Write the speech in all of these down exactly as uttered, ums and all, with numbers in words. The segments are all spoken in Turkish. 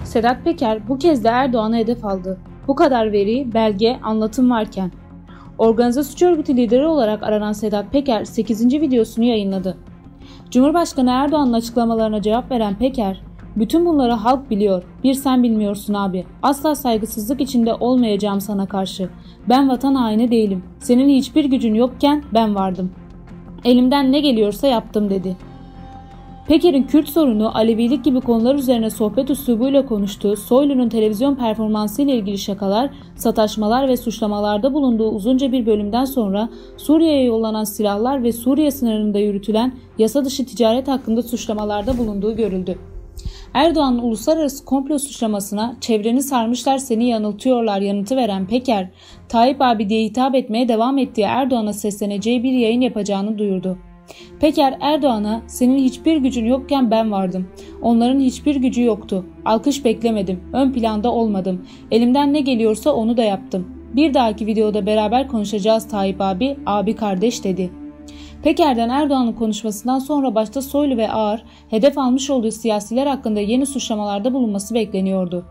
Sedat Peker bu kez de Erdoğan'ı hedef aldı. Bu kadar veri, belge, anlatım varken. Organize suç örgütü lideri olarak aranan Sedat Peker sekizinci videosunu yayınladı. Cumhurbaşkanı Erdoğan'ın açıklamalarına cevap veren Peker, "Bütün bunları halk biliyor, bir sen bilmiyorsun abi. Asla saygısızlık içinde olmayacağım sana karşı. Ben vatan haini değilim. Senin hiçbir gücün yokken ben vardım. Elimden ne geliyorsa yaptım" dedi. Peker'in Kürt sorunu, Alevilik gibi konular üzerine sohbet üslubuyla konuştuğu, Soylu'nun televizyon performansı ile ilgili şakalar, sataşmalar ve suçlamalarda bulunduğu uzunca bir bölümden sonra Suriye'ye yollanan silahlar ve Suriye sınırında yürütülen yasa dışı ticaret hakkında suçlamalarda bulunduğu görüldü. Erdoğan'ın uluslararası komplo suçlamasına "çevreni sarmışlar, seni yanıltıyorlar" yanıtı veren Peker, Tayyip abi diye hitap etmeye devam ettiği Erdoğan'a sesleneceği bir yayın yapacağını duyurdu. Peker Erdoğan'a "Senin hiçbir gücün yokken ben vardım. Onların hiçbir gücü yoktu. Alkış beklemedim. Ön planda olmadım. Elimden ne geliyorsa onu da yaptım. Bir dahaki videoda beraber konuşacağız Tayyip abi, abi kardeş" dedi. Peker'den Erdoğan'ın konuşmasından sonra başta Soylu ve Ağar hedef almış olduğu siyasiler hakkında yeni suçlamalarda bulunması bekleniyordu.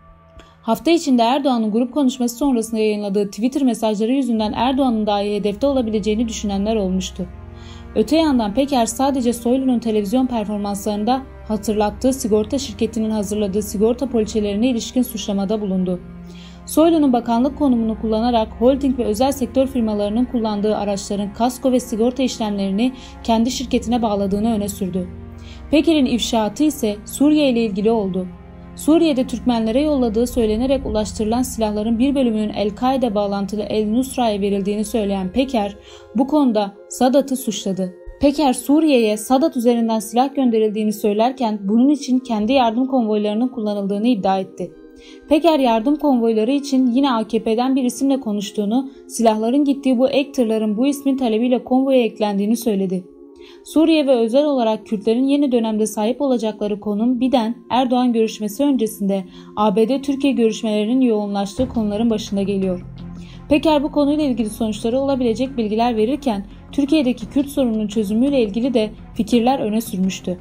Hafta içinde Erdoğan'ın grup konuşması sonrasında yayınladığı Twitter mesajları yüzünden Erdoğan'ın dahi hedefte olabileceğini düşünenler olmuştu. Öte yandan Peker sadece Soylu'nun televizyon performanslarında hatırlattığı sigorta şirketinin hazırladığı sigorta poliçelerine ilişkin suçlamada bulundu. Soylu'nun bakanlık konumunu kullanarak holding ve özel sektör firmalarının kullandığı araçların kasko ve sigorta işlemlerini kendi şirketine bağladığını öne sürdü. Peker'in ifşaatı ise Suriye ile ilgili oldu. Suriye'de Türkmenlere yolladığı söylenerek ulaştırılan silahların bir bölümünün El-Kaide bağlantılı El-Nusra'ya verildiğini söyleyen Peker, bu konuda Sadat'ı suçladı. Peker, Suriye'ye Sadat üzerinden silah gönderildiğini söylerken bunun için kendi yardım konvoylarının kullanıldığını iddia etti. Peker, yardım konvoyları için yine A K P'den bir isimle konuştuğunu, silahların gittiği bu ek tırların bu ismin talebiyle konvoya eklendiğini söyledi. Suriye ve özel olarak Kürtlerin yeni dönemde sahip olacakları konum Biden Erdoğan görüşmesi öncesinde A B D-Türkiye görüşmelerinin yoğunlaştığı konuların başında geliyor. Peker bu konuyla ilgili sonuçları olabilecek bilgiler verirken Türkiye'deki Kürt sorununun çözümüyle ilgili de fikirler öne sürmüştü.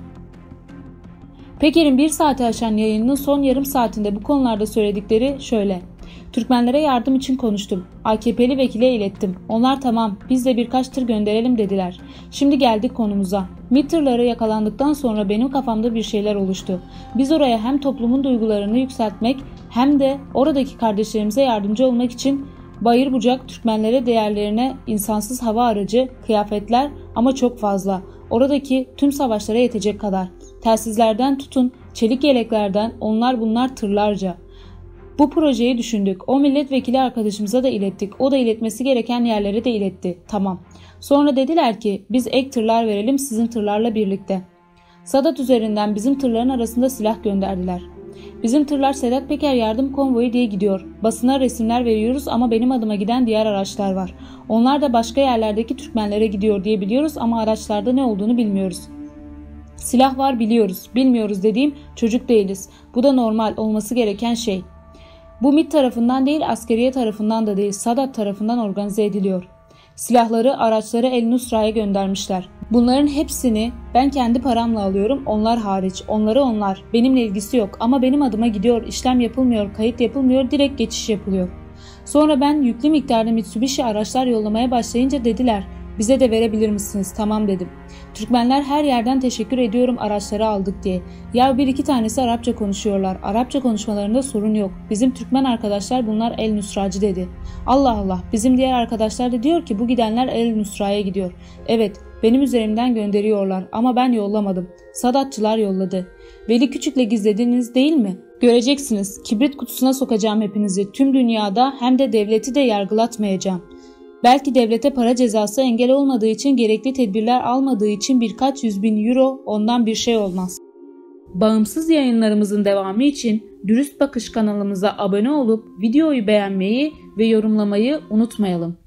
Peker'in bir saati aşan yayınının son yarım saatinde bu konularda söyledikleri şöyle: "Türkmenlere yardım için konuştum. A K P'li vekile ilettim. Onlar tamam, biz de birkaç tır gönderelim dediler. Şimdi geldik konumuza. MİT tırları yakalandıktan sonra benim kafamda bir şeyler oluştu. Biz oraya hem toplumun duygularını yükseltmek hem de oradaki kardeşlerimize yardımcı olmak için bayır bucak Türkmenlere değerlerine insansız hava aracı, kıyafetler ama çok fazla. Oradaki tüm savaşlara yetecek kadar. Telsizlerden tutun, çelik yeleklerden onlar bunlar tırlarca. Bu projeyi düşündük. O milletvekili arkadaşımıza da ilettik. O da iletmesi gereken yerlere de iletti. Tamam. Sonra dediler ki biz ek tırlar verelim sizin tırlarla birlikte. Sadat üzerinden bizim tırların arasında silah gönderdiler. Bizim tırlar Sedat Peker yardım konvoyu diye gidiyor. Basına resimler veriyoruz ama benim adıma giden diğer araçlar var. Onlar da başka yerlerdeki Türkmenlere gidiyor diye biliyoruz ama araçlarda ne olduğunu bilmiyoruz. Silah var biliyoruz. Bilmiyoruz dediğim çocuk değiliz. Bu da normal olması gereken şey. Bu MİT tarafından değil, askeriye tarafından da değil, Sadat tarafından organize ediliyor. Silahları, araçları El-Nusra'ya göndermişler. Bunların hepsini ben kendi paramla alıyorum, onlar hariç. Onları onlar. Benimle ilgisi yok ama benim adıma gidiyor, işlem yapılmıyor, kayıt yapılmıyor, direkt geçiş yapılıyor. Sonra ben yüklü miktarda Mitsubishi araçlar yollamaya başlayınca dediler, bize de verebilir misiniz? Tamam dedim. Türkmenler her yerden teşekkür ediyorum araçları aldık diye. Ya bir iki tanesi Arapça konuşuyorlar. Arapça konuşmalarında sorun yok. Bizim Türkmen arkadaşlar bunlar El-Nusracı dedi. Allah Allah, bizim diğer arkadaşlar da diyor ki bu gidenler El-Nusra'ya gidiyor. Evet, benim üzerimden gönderiyorlar ama ben yollamadım. Sadatçılar yolladı. Veli Küçük'le gizlediniz değil mi? Göreceksiniz, kibrit kutusuna sokacağım hepinizi. Tüm dünyada hem de devleti de yargılatmayacağım. Belki devlete para cezası engel olmadığı için, gerekli tedbirler almadığı için birkaç yüz bin euro, ondan bir şey olmaz. Bağımsız yayınlarımızın devamı için Dürüst Bakış kanalımıza abone olup videoyu beğenmeyi ve yorumlamayı unutmayalım.